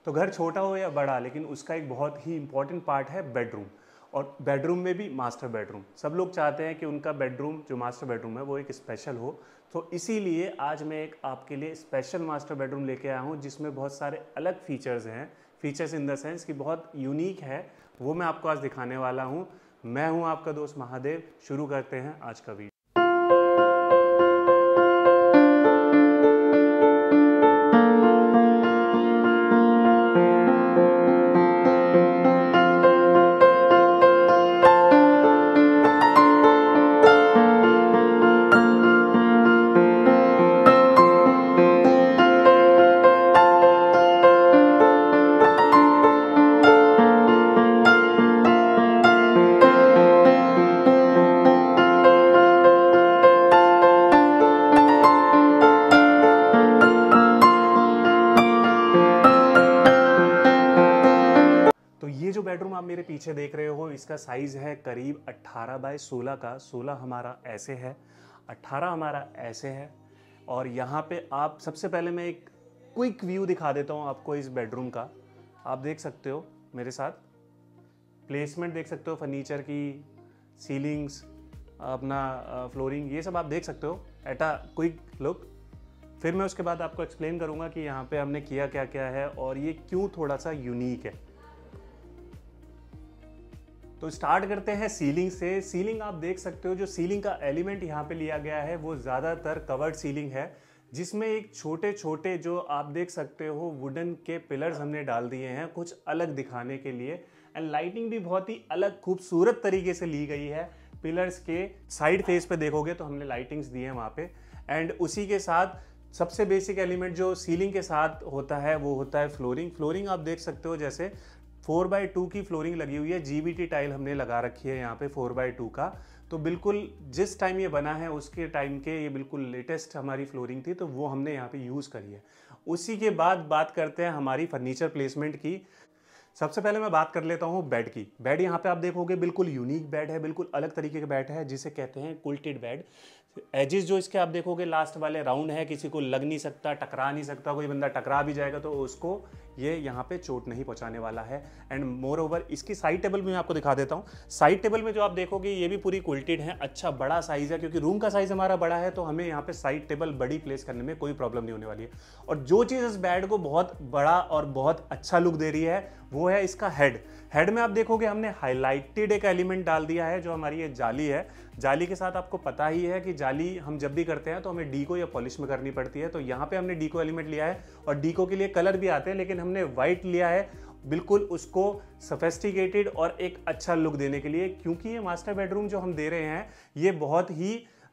तो घर छोटा हो या बड़ा, लेकिन उसका एक बहुत ही इंपॉर्टेंट पार्ट है बेडरूम। और बेडरूम में भी मास्टर बेडरूम, सब लोग चाहते हैं कि उनका बेडरूम जो मास्टर बेडरूम है वो एक स्पेशल हो। तो इसीलिए आज मैं एक आपके लिए स्पेशल मास्टर बेडरूम लेके आया हूँ, जिसमें बहुत सारे अलग फीचर्स हैं। फीचर्स इन द सेंस कि बहुत यूनिक है, वो मैं आपको आज दिखाने वाला हूँ। मैं हूँ आपका दोस्त महादेव। शुरू करते हैं आज का वीडियो। तो ये जो बेडरूम आप मेरे पीछे देख रहे हो, इसका साइज़ है करीब 18 बाय 16 का। 16 हमारा ऐसे है, 18 हमारा ऐसे है। और यहाँ पे आप सबसे पहले मैं एक क्विक व्यू दिखा देता हूँ आपको इस बेडरूम का। आप देख सकते हो मेरे साथ, प्लेसमेंट देख सकते हो फर्नीचर की, सीलिंग्स, अपना फ्लोरिंग, ये सब आप देख सकते हो एट अ क्विक लुक। फिर मैं उसके बाद आपको एक्सप्लेन करूँगा कि यहाँ पे हमने किया क्या क्या है और ये क्यों थोड़ा सा यूनिक है। तो स्टार्ट करते हैं सीलिंग से। सीलिंग आप देख सकते हो, जो सीलिंग का एलिमेंट यहाँ पे लिया गया है वो ज़्यादातर कवर्ड सीलिंग है, जिसमें एक छोटे छोटे जो आप देख सकते हो वुडन के पिलर्स हमने डाल दिए हैं कुछ अलग दिखाने के लिए। एंड लाइटिंग भी बहुत ही अलग खूबसूरत तरीके से ली गई है। पिलर्स के साइड फेस पे देखोगे तो हमने लाइटिंग्स दी है वहाँ पे। एंड उसी के साथ सबसे बेसिक एलिमेंट जो सीलिंग के साथ होता है वो होता है फ्लोरिंग। फ्लोरिंग आप देख सकते हो जैसे 4x2 की फ्लोरिंग लगी हुई है। GBT टाइल हमने लगा रखी है यहाँ पे 4x2 का। तो बिल्कुल जिस टाइम ये बना है उसके टाइम के ये बिल्कुल लेटेस्ट हमारी फ्लोरिंग थी, तो वो हमने यहाँ पे यूज़ करी है। उसी के बाद बात करते हैं हमारी फर्नीचर प्लेसमेंट की। सबसे पहले मैं बात कर लेता हूँ बेड की। बेड यहाँ पे आप देखोगे बिल्कुल यूनिक बेड है, बिल्कुल अलग तरीके का बेड है, जिसे कहते हैं कुल्टेड बेड। एजेस जो इसके आप देखोगे लास्ट वाले राउंड है, किसी को लग नहीं सकता, टकरा नहीं सकता। कोई बंदा टकरा भी जाएगा तो उसको ये यहाँ पे चोट नहीं पहुँचाने वाला है। एंड मोर ओवर इसकी साइड टेबल भी मैं आपको दिखा देता हूँ। साइड टेबल में जो आप देखोगे ये भी पूरी कुल्टेड है। अच्छा बड़ा साइज़ है, क्योंकि रूम का साइज़ हमारा बड़ा है तो हमें यहाँ पे साइड टेबल बड़ी प्लेस करने में कोई प्रॉब्लम नहीं होने वाली है। और जो चीज़ इस बेड को बहुत बड़ा और बहुत अच्छा लुक दे रही है वो है इसका हेड। हेड में आप देखोगे हमने हाईलाइटेड एक एलिमेंट डाल दिया है, जो हमारी ये जाली है। जाली के साथ आपको पता ही है कि जाली हम जब भी करते हैं तो हमें डीको या पॉलिश में करनी पड़ती है। तो यहाँ पे हमने डीको एलिमेंट लिया है, और डीको के लिए कलर भी आते हैं, लेकिन हमने वाइट लिया है बिल्कुल उसको सोफिस्टिकेटेड और एक अच्छा लुक देने के लिए। क्योंकि ये मास्टर बेडरूम जो हम दे रहे हैं ये बहुत ही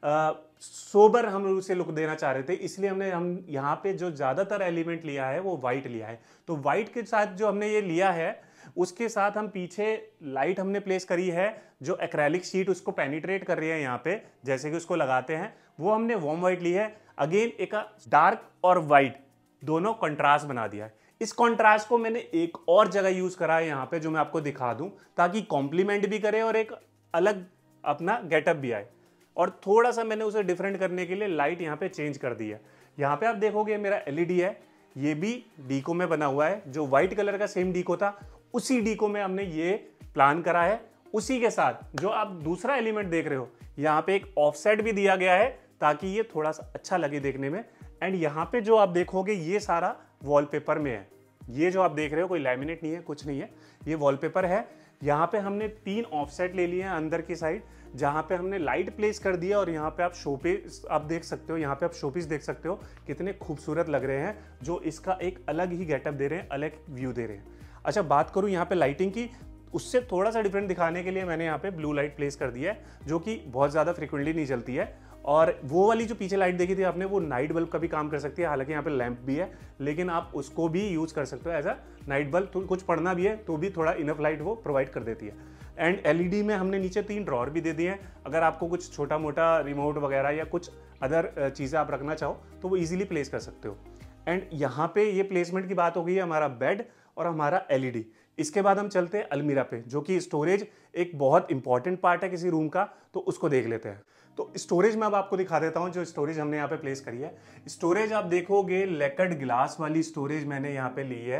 सोबर हम उसे लुक देना चाह रहे थे, इसलिए हम यहाँ पे जो ज़्यादातर एलिमेंट लिया है वो वाइट लिया है। तो वाइट के साथ जो हमने ये लिया है उसके साथ हम पीछे लाइट हमने प्लेस करी है, जो एक्रेलिक शीट उसको पेनिट्रेट कर रही है यहाँ पे, जैसे कि उसको लगाते हैं वो हमने वार्म वाइट ली है। अगेन एक डार्क और वाइट दोनों कंट्रास्ट बना दिया है। इस कंट्रास्ट को मैंने एक और जगह यूज करा है यहाँ पे, जो मैं आपको दिखा दूं, ताकि कॉम्प्लीमेंट भी करे और एक अलग अपना गेटअप भी आए। और थोड़ा सा मैंने उसे डिफरेंट करने के लिए लाइट यहाँ पे चेंज कर दी है। यहाँ पे आप देखोगे मेरा LED है, ये भी डीको में बना हुआ है। जो व्हाइट कलर का सेम डीको था उसी डीको में हमने ये प्लान करा है। उसी के साथ जो आप दूसरा एलिमेंट देख रहे हो यहाँ पे एक ऑफसेट भी दिया गया है, ताकि ये थोड़ा सा अच्छा लगे देखने में। एंड यहाँ पे जो आप देखोगे ये सारा वॉलपेपर में है। ये जो आप देख रहे हो कोई लैमिनेट नहीं है, कुछ नहीं है, ये वॉलपेपर है। यहाँ पे हमने 3 ऑफसेट ले लिए हैं अंदर की साइड, जहाँ पे हमने लाइट प्लेस कर दिया। और यहाँ पे आप शोपीस आप देख सकते हो, यहाँ पे आप शोपीस देख सकते हो कितने खूबसूरत लग रहे हैं, जो इसका एक अलग ही गेटअप दे रहे हैं, अलग व्यू दे रहे हैं। अच्छा बात करूँ यहाँ पे लाइटिंग की, उससे थोड़ा सा डिफरेंट दिखाने के लिए मैंने यहाँ पे ब्लू लाइट प्लेस कर दिया है, जो कि बहुत ज़्यादा फ्रिक्वेंटली नहीं चलती है। और वो वाली जो पीछे लाइट देखी थी आपने, वो नाइट बल्ब का भी काम कर सकती है। हालांकि यहाँ पे लैंप भी है, लेकिन आप उसको भी यूज़ कर सकते हो एज अ नाइट बल्ब। तो कुछ पढ़ना भी है तो भी थोड़ा इनफ लाइट वो प्रोवाइड कर देती है। एंड LED में हमने नीचे 3 ड्रॉर भी दे दिए हैं। अगर आपको कुछ छोटा मोटा रिमोट वगैरह या कुछ अदर चीज़ें आप रखना चाहो तो वो ईजिली प्लेस कर सकते हो। एंड यहाँ पे ये प्लेसमेंट की बात हो गई है, हमारा बेड और हमारा LED। इसके बाद हम चलते हैं अलमीरा पे, जो कि स्टोरेज एक बहुत इंपॉर्टेंट पार्ट है किसी रूम का, तो उसको देख लेते हैं। तो स्टोरेज में अब आपको दिखा देता हूँ जो स्टोरेज हमने यहाँ पे प्लेस करी है। स्टोरेज आप देखोगे लेकर्ड ग्लास वाली स्टोरेज मैंने यहाँ पे ली है,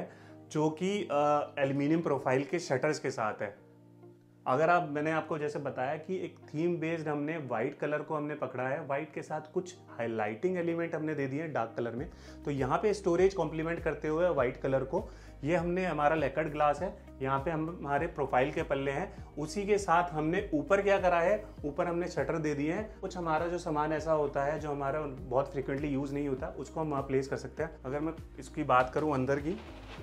जो कि एल्युमिनियम प्रोफाइल के शटर्स के साथ है। अगर आप, मैंने आपको जैसे बताया कि एक थीम बेस्ड हमने वाइट कलर को हमने पकड़ा है, वाइट के साथ कुछ हाइलाइटिंग एलिमेंट हमने दे दिए हैं डार्क कलर में। तो यहाँ पे स्टोरेज कॉम्प्लीमेंट करते हुए वाइट कलर को, ये हमने, हमारा लेकर्ड ग्लास है, यहाँ पे हम हमारे प्रोफाइल के पल्ले हैं, उसी के साथ हमने ऊपर क्या करा है, ऊपर हमने शटर दे दिए हैं। कुछ हमारा जो सामान ऐसा होता है जो हमारा बहुत फ्रिक्वेंटली यूज नहीं होता, उसको हम वहाँ प्लेस कर सकते हैं। अगर मैं इसकी बात करूँ अंदर की,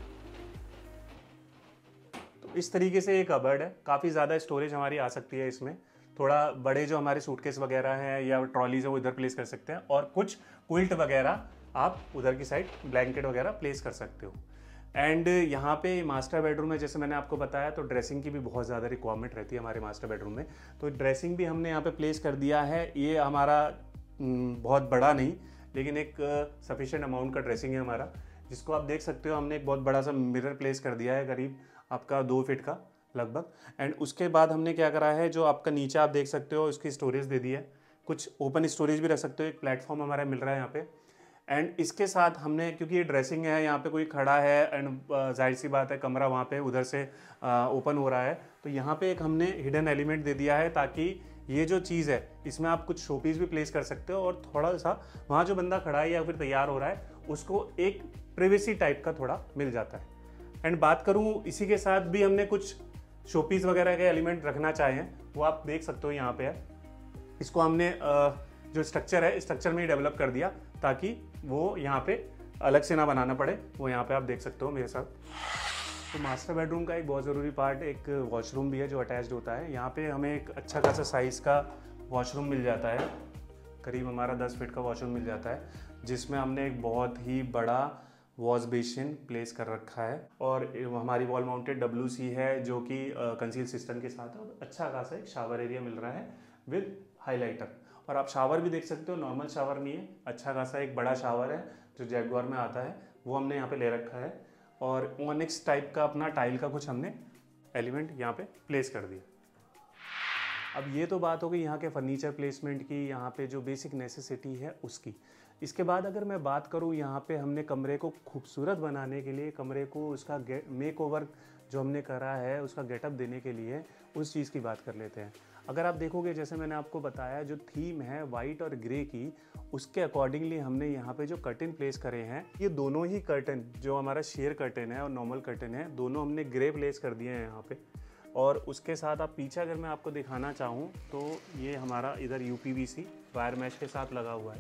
इस तरीके से एक कबर्ड है, काफ़ी ज़्यादा स्टोरेज हमारी आ सकती है इसमें। थोड़ा बड़े जो हमारे सूटकेस वगैरह हैं या ट्रॉलीज है वो इधर प्लेस कर सकते हैं, और कुछ क्विल्ट वगैरह आप उधर की साइड ब्लैंकेट वगैरह प्लेस कर सकते हो। एंड यहाँ पे मास्टर बेडरूम में, जैसे मैंने आपको बताया, तो ड्रेसिंग की भी बहुत ज़्यादा रिक्वायरमेंट रहती है हमारे मास्टर बेडरूम में। तो ड्रेसिंग भी हमने यहाँ पे प्लेस कर दिया है। ये हमारा बहुत बड़ा नहीं, लेकिन एक सफिशिएंट अमाउंट का ड्रेसिंग है हमारा, जिसको आप देख सकते हो। हमने एक बहुत बड़ा सा मिरर प्लेस कर दिया है, करीब आपका 2 फीट का लगभग। एंड उसके बाद हमने क्या करा है, जो आपका नीचे आप देख सकते हो, इसकी स्टोरेज दे दी है। कुछ ओपन स्टोरेज भी रख सकते हो, एक प्लेटफॉर्म हमारा मिल रहा है यहाँ पे। एंड इसके साथ हमने, क्योंकि ये ड्रेसिंग है, यहाँ पे कोई खड़ा है एंड जाहिर सी बात है कमरा वहाँ पे उधर से ओपन हो रहा है, तो यहाँ पे एक हमने हिडन एलिमेंट दे दिया है, ताकि ये जो चीज़ है इसमें आप कुछ शोपीस भी प्लेस कर सकते हो, और थोड़ा सा वहाँ जो बंदा खड़ा है या फिर तैयार हो रहा है उसको एक प्रिवेसी टाइप का थोड़ा मिल जाता है। एंड बात करूँ, इसी के साथ भी हमने कुछ शोपीस वगैरह के एलिमेंट रखना चाहें, वो आप देख सकते हो यहाँ पे है। इसको हमने जो स्ट्रक्चर है, स्ट्रक्चर में ही डेवलप कर दिया, ताकि वो यहाँ पे अलग से ना बनाना पड़े। वो यहाँ पे आप देख सकते हो मेरे साथ। तो मास्टर बेडरूम का एक बहुत ज़रूरी पार्ट एक वॉशरूम भी है जो अटैच्ड होता है। यहाँ पे हमें एक अच्छा खासा साइज़ का वॉशरूम मिल जाता है, करीब हमारा 10 फीट का वॉशरूम मिल जाता है, जिसमें हमने एक बहुत ही बड़ा वॉश बेसिन प्लेस कर रखा है। और हमारी वॉल माउंटेड WC है, जो कि कंसील सिस्टम के साथ है, और अच्छा खासा एक शावर एरिया मिल रहा है विद हाईलाइटर। और आप शावर भी देख सकते हो, नॉर्मल शावर नहीं है, अच्छा खासा एक बड़ा शावर है जो जैगुआर में आता है, वो हमने यहाँ पे ले रखा है। और ओनिक्स टाइप का अपना टाइल का कुछ हमने एलिमेंट यहाँ पे प्लेस कर दिया। अब ये तो बात हो गई यहाँ के फर्नीचर प्लेसमेंट की, यहाँ पे जो बेसिक नेसेसिटी है उसकी। इसके बाद अगर मैं बात करूँ, यहाँ पे हमने कमरे को खूबसूरत बनाने के लिए, कमरे को उसका मेक ओवर जो हमने करा है, उसका गेटअप देने के लिए, उस चीज़ की बात कर लेते हैं। अगर आप देखोगे, जैसे मैंने आपको बताया, जो थीम है वाइट और ग्रे की, उसके अकॉर्डिंगली हमने यहाँ पे जो कर्टन प्लेस करे हैं, ये दोनों ही कर्टन, जो हमारा शेयर कर्टन है और नॉर्मल कर्टन है, दोनों हमने ग्रे प्लेस कर दिए हैं यहाँ पे। और उसके साथ आप पीछे अगर मैं आपको दिखाना चाहूँ, तो ये हमारा इधर UPVC वायर मैश के साथ लगा हुआ है,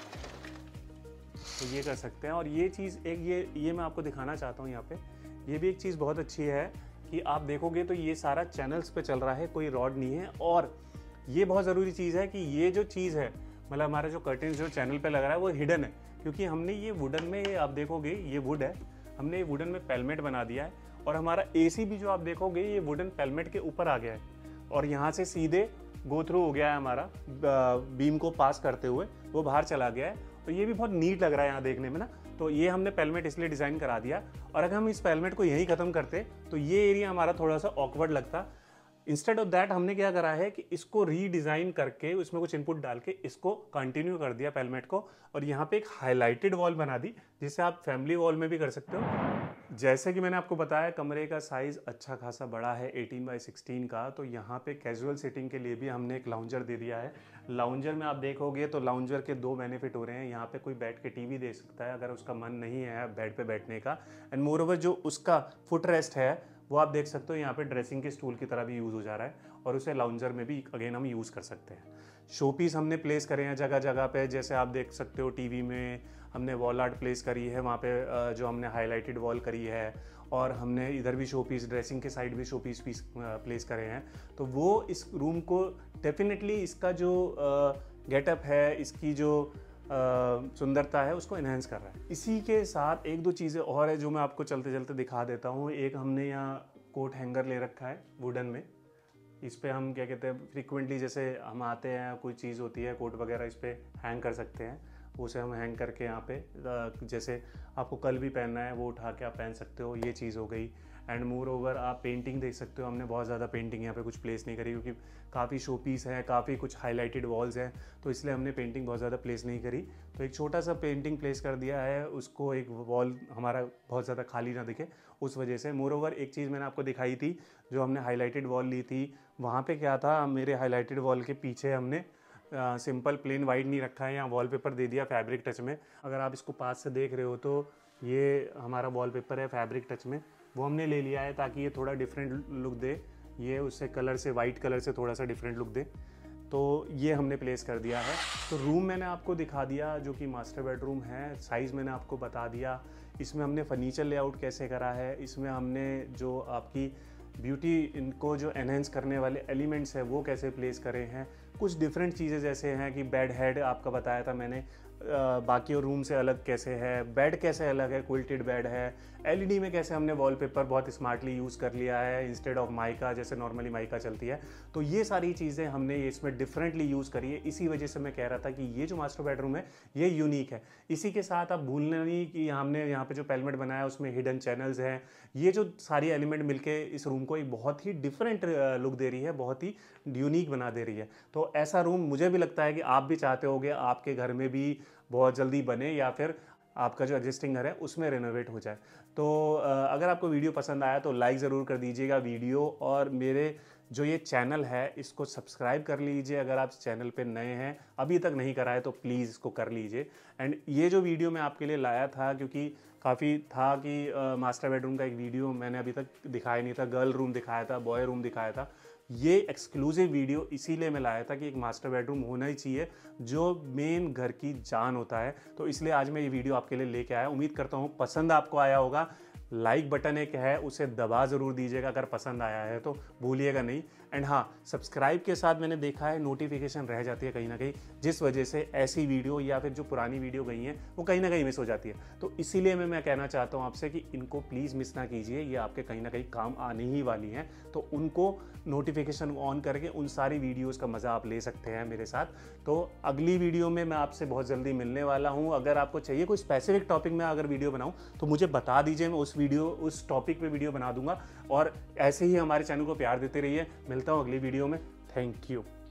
तो ये कर सकते हैं। और ये चीज़ एक ये मैं आपको दिखाना चाहता हूँ यहाँ पे, ये भी एक चीज़ बहुत अच्छी है कि आप देखोगे तो ये सारा चैनल्स पे चल रहा है, कोई रॉड नहीं है। और ये बहुत ज़रूरी चीज़ है कि ये जो चीज़ है, मतलब हमारा जो कर्टन जो चैनल पे लग रहा है वो हिडन है, क्योंकि हमने ये वुडन में, ये आप देखोगे ये वुड है, हमने ये वुडन में पेलमेट बना दिया है। और हमारा AC भी जो आप देखोगे ये वुडन पेलमेट के ऊपर आ गया है, और यहाँ से सीधे गो थ्रू हो गया है हमारा, बीम को पास करते हुए वो बाहर चला गया है। तो ये भी बहुत नीट लग रहा है यहाँ देखने में ना। तो ये हमने पेलमेट इसलिए डिज़ाइन करा दिया, और अगर हम इस पेलमेट को यहीं ख़त्म करते तो ये एरिया हमारा थोड़ा सा ऑकवर्ड लगता। इंस्टेड ऑफ दैट हमने क्या करा है कि इसको रीडिज़ाइन करके, उसमें कुछ इनपुट डाल के इसको कंटिन्यू कर दिया पेलमेट को, और यहाँ पे एक हाईलाइटेड वॉल बना दी, जिसे आप फैमिली वॉल में भी कर सकते हो। जैसे कि मैंने आपको बताया, कमरे का साइज़ अच्छा खासा बड़ा है 18x16 का, तो यहाँ पे कैजुअल सिटिंग के लिए भी हमने एक लाउंजर दे दिया है। लाउंजर में आप देखोगे तो लाउंजर के 2 बेनिफिट हो रहे हैं। यहाँ पे कोई बैठ के TV देख सकता है अगर उसका मन नहीं है बेड पे बैठने का, एंड मोर ओवर जो उसका फुट रेस्ट है वो आप देख सकते हो यहाँ पे ड्रेसिंग के स्टूल की तरह भी यूज़ हो जा रहा है, और उसे लाउंजर में भी अगेन हम यूज़ कर सकते हैं। शोपीस हमने प्लेस करे हैं जगह जगह पे, जैसे आप देख सकते हो TV में हमने वॉल आर्ट प्लेस करी है, वहाँ पे जो हमने हाईलाइटेड वॉल करी है, और हमने इधर भी शोपीस, ड्रेसिंग के साइड भी शोपीस प्लेस करे हैं। तो वो इस रूम को डेफिनेटली, इसका जो गेटअप है, इसकी जो सुंदरता है, उसको इन्हेंस कर रहा है। इसी के साथ एक दो चीज़ें और है जो मैं आपको चलते चलते दिखा देता हूँ। एक हमने यहाँ कोट हैंगर ले रखा है वुडन में, इस पे हम क्या कहते हैं, फ्रिक्वेंटली जैसे हम आते हैं, कोई चीज़ होती है, कोट वगैरह इस पर हैंग कर सकते हैं। उसे हम हैंग करके यहाँ पे जैसे आपको कल भी पहनना है वो उठा के आप पहन सकते हो, ये चीज़ हो गई। एंड मोर ओवर आप पेंटिंग देख सकते हो, हमने बहुत ज़्यादा पेंटिंग यहाँ पे कुछ प्लेस नहीं करी क्योंकि काफ़ी शो पीस है, काफ़ी कुछ हाईलाइटेड वॉल्स हैं, तो इसलिए हमने पेंटिंग बहुत ज़्यादा प्लेस नहीं करी। तो एक छोटा सा पेंटिंग प्लेस कर दिया है, उसको एक वॉल हमारा बहुत ज़्यादा खाली ना दिखे उस वजह से। मोर ओवर एक चीज़ मैंने आपको दिखाई थी, जो हमने हाईलाइटेड वॉल ली थी, वहाँ पे क्या था, मेरे हाईलाइटेड वॉल के पीछे हमने सिंपल प्लेन वाइट नहीं रखा है, यहाँ वॉलपेपर दे दिया फैब्रिक टच में। अगर आप इसको पास से देख रहे हो तो ये हमारा वॉलपेपर है फैब्रिक टच में, वो हमने ले लिया है ताकि ये थोड़ा डिफरेंट लुक दे, ये उससे कलर से वाइट कलर से थोड़ा सा डिफरेंट लुक दे, तो ये हमने प्लेस कर दिया है। तो रूम मैंने आपको दिखा दिया जो कि मास्टर बेडरूम है, साइज़ मैंने आपको बता दिया। इसमें हमने फर्नीचर लेआउट कैसे करा है, इसमें हमने जो आपकी ब्यूटी इनको जो एनहेंस करने वाले एलिमेंट्स हैं वो कैसे प्लेस करे हैं। कुछ डिफरेंट चीज़ें जैसे हैं कि बेड हेड आपका बताया था मैंने, बाकी रूम से अलग कैसे है, बेड कैसे अलग है, क्विल्टेड बेड है, एलईडी में कैसे हमने वॉलपेपर बहुत स्मार्टली यूज़ कर लिया है इंस्टेड ऑफ माइका, जैसे नॉर्मली माइका चलती है। तो ये सारी चीज़ें हमने इसमें डिफरेंटली यूज़ करी है, इसी वजह से मैं कह रहा था कि ये जो मास्टर बेडरूम है ये यूनिक है। इसी के साथ आप भूलना नहीं कि हमने यहाँ पे जो पेलमेट बनाया है उसमें हिडन चैनल्स हैं, ये जो सारी एलिमेंट मिलके इस रूम को एक बहुत ही डिफरेंट लुक दे रही है, बहुत ही यूनिक बना दे रही है। तो ऐसा रूम मुझे भी लगता है कि आप भी चाहते होगे आपके घर में भी बहुत जल्दी बने, या फिर आपका जो एग्जिस्टिंग घर है उसमें रेनोवेट हो जाए। तो अगर आपको वीडियो पसंद आया तो लाइक ज़रूर कर दीजिएगा वीडियो, और मेरे जो ये चैनल है इसको सब्सक्राइब कर लीजिए अगर आप इस चैनल पे नए हैं, अभी तक नहीं करा है तो प्लीज़ इसको कर लीजिए। एंड ये जो वीडियो मैं आपके लिए लाया था, क्योंकि काफ़ी था कि मास्टर बेडरूम का एक वीडियो मैंने अभी तक दिखाया नहीं था, गर्ल रूम दिखाया था, बॉय रूम दिखाया था, ये एक्सक्लूसिव वीडियो इसीलिए मैं लाया था कि एक मास्टर बेडरूम होना ही चाहिए जो मेन घर की जान होता है। तो इसलिए आज मैं ये वीडियो आपके लिए लेके आया, उम्मीद करता हूँ पसंद आपको आया होगा। लाइक बटन एक है उसे दबा ज़रूर दीजिएगा अगर पसंद आया है तो, भूलिएगा नहीं। एंड हाँ, सब्सक्राइब के साथ मैंने देखा है नोटिफिकेशन रह जाती है कहीं ना कहीं, जिस वजह से ऐसी वीडियो या फिर जो पुरानी वीडियो गई हैं वो कहीं ना कहीं मिस हो जाती है। तो इसीलिए मैं कहना चाहता हूँ आपसे कि इनको प्लीज़ मिस ना कीजिए, ये आपके कहीं ना कहीं काम आने ही वाली हैं, तो उनको नोटिफिकेशन ऑन करके उन सारी वीडियोज़ का मज़ा आप ले सकते हैं मेरे साथ। तो अगली वीडियो में मैं आपसे बहुत जल्दी मिलने वाला हूँ। अगर आपको चाहिए कोई स्पेसिफिक टॉपिक में अगर वीडियो बनाऊँ तो मुझे बता दीजिए, मैं उस टॉपिक पे वीडियो बना दूंगा। और ऐसे ही हमारे चैनल को प्यार देते रहिए। मिलता हूँ अगली वीडियो में। Thank you.